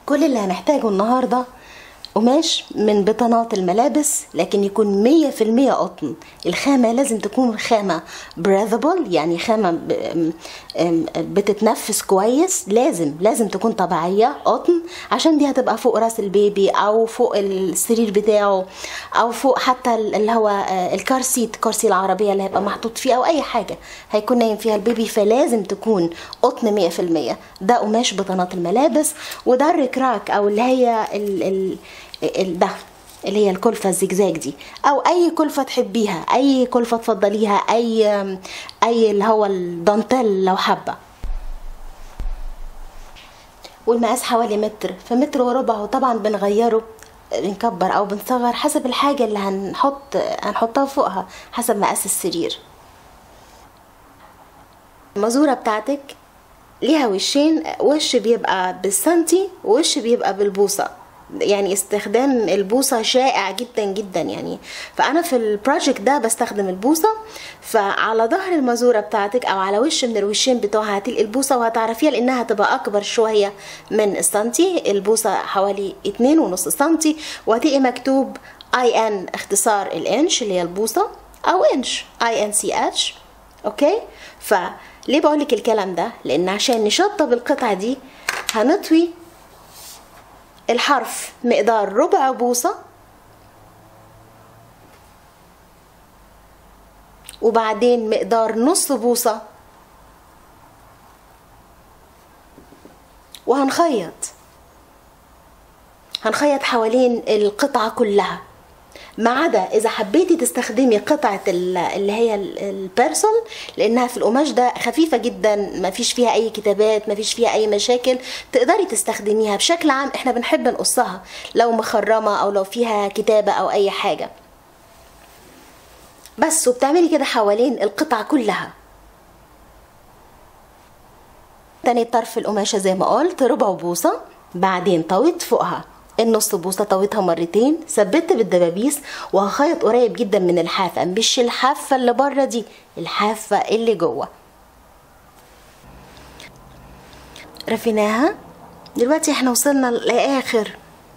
كل اللي هنحتاجه النهاردة قماش من بطانات الملابس، لكن يكون 100% قطن. الخامة لازم تكون خامة breathable، يعني خامة بتتنفس كويس. لازم تكون طبيعية قطن، عشان دي هتبقى فوق راس البيبي او فوق السرير بتاعه او فوق حتى اللي هو الكارسيت، كرسي العربية اللي هيبقى محطوط فيه او اي حاجة هيكون نايم فيها البيبي. فلازم تكون قطن 100%. ده قماش بطانات الملابس. وده الركراك او اللي هي ده اللي هي الكلفة الزجزاج دي، او اي كلفة تحبيها، اي كلفة تفضليها، اي اللي هو الدانتيل لو حابة. والمقاس حوالي متر في متر وربع، وطبعا بنغيره، بنكبر او بنصغر حسب الحاجة اللي هنحطها فوقها، حسب مقاس السرير. المازورة بتاعتك ليها وشين، وش بيبقى بالسنتي ووش بيبقى بالبوصة. يعني استخدام البوصة شائع جدا جدا يعني. فأنا في البروجكت ده بستخدم البوصة. فعلى ظهر المازورة بتاعتك أو على وش من الوشين بتوعها هتلقي البوصة، وهتعرفيها لأنها هتبقى أكبر شوية من السنتي. البوصة حوالي 2.5 سنتي، وهتلقي مكتوب IN اختصار الإنش اللي هي البوصة، أو إنش INCH. أوكي. فليه بقولك الكلام ده؟ لأن عشان نشطب القطعة دي هنطوي الحرف مقدار ربع بوصة، وبعدين مقدار نص بوصة، وهنخيط حوالين القطعة كلها، ما عدا اذا حبيتي تستخدمي قطعة اللي هي البيرسول، لانها في القماش ده خفيفة جدا، ما فيش فيها اي كتابات، ما فيش فيها اي مشاكل، تقدري تستخدميها. بشكل عام احنا بنحب نقصها لو مخرمة او لو فيها كتابة او اي حاجة بس. وبتعملي كده حوالين القطعة كلها. تاني طرف القماشة زي ما قلت ربع بوصة، بعدين طويت فوقها النص بوصة، طويتها مرتين، ثبت بالدبابيس، وهخيط قريب جدا من الحافة، مش الحافة اللي بره دي، الحافة اللي جوه. رفيناها. دلوقتي احنا وصلنا لاخر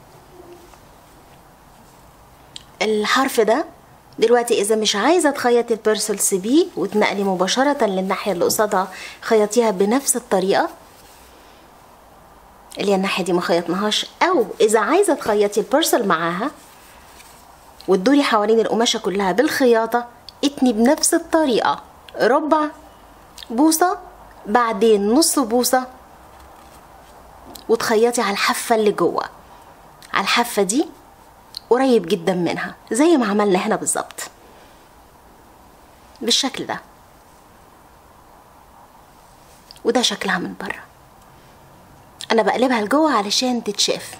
الحرف ده. دلوقتي اذا مش عايزه تخيطي البيرسل سيبيه وتنقلي مباشره للناحيه اللي قصادها، خيطيها بنفس الطريقه اللي هي الناحيه دي ما خيطناهاش. او اذا عايزه تخيطي البيرسل معاها وتدوري حوالين القماشه كلها بالخياطه، اتني بنفس الطريقه ربع بوصه، بعدين نص بوصه، وتخيطي على الحافه اللي جوه، على الحافه دي قريب جدا منها زي ما عملنا هنا بالظبط، بالشكل ده. وده شكلها من بره. انا بقلبها لجوه علشان تتشاف.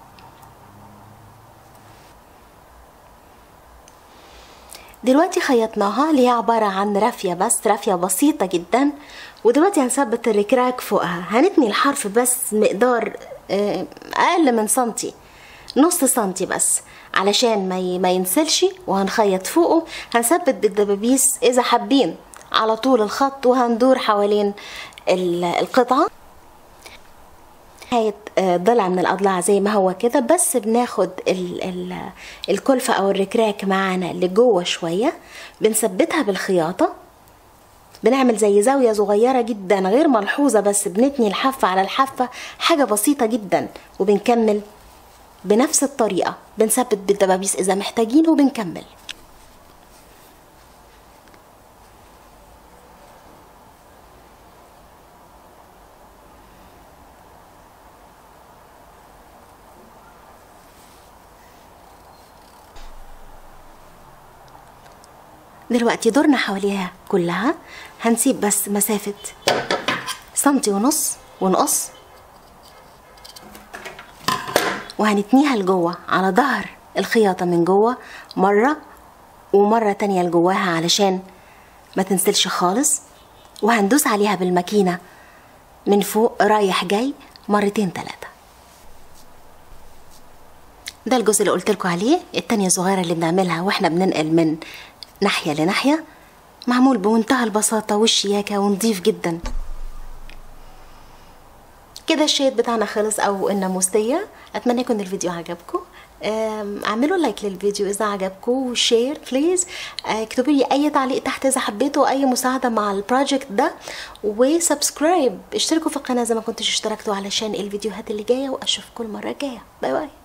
دلوقتي خيطناها، اللي هي عبارة عن رافية، بس رافية بسيطة جدا. ودلوقتي هنثبت الركراك فوقها. هنتني الحرف بس مقدار اقل من سنتي، نص سنتي بس، علشان ما ينسلش. وهنخيط فوقه. هنثبت بالدبابيس اذا حابين على طول الخط، وهندور حوالين القطعة. نهاية ضلع من الأضلاع زي ما هو كده، بس بناخد الكلفة أو الركراك معانا لجوه شوية، بنثبتها بالخياطة، بنعمل زي زاوية صغيرة جدا غير ملحوظة، بس بنتني الحافة على الحافة، حاجة بسيطة جدا. وبنكمل بنفس الطريقة، بنثبت بالدبابيس إذا محتاجين، وبنكمل. دلوقتي دورنا حواليها كلها. هنسيب بس مسافة سنتي ونص ونقص، وهنتنيها لجوه على ظهر الخياطة من جوه مرة، ومرة تانية لجواها علشان ما تنسلش خالص. وهندوس عليها بالماكينة من فوق رايح جاي مرتين 3. ده الجزء اللي قلتلكوا عليه. التانية الصغيرة اللي بنعملها واحنا بننقل من ناحية لناحية، معمول بمنتهى البساطة والشياكة ونضيف جدا. كده الشيت بتاعنا خلص او الناموسية. اتمنى يكون الفيديو عجبكم. اعملوا لايك للفيديو اذا عجبكم وشير بليز. اكتبوا لي اي تعليق تحت اذا حبيتوا اي مساعده مع البروجكت ده، وسبسكرايب اشتركوا في القناه اذا ما كنتش اشتركتوا علشان الفيديوهات اللي جايه، واشوفكم المره الجايه. باي باي.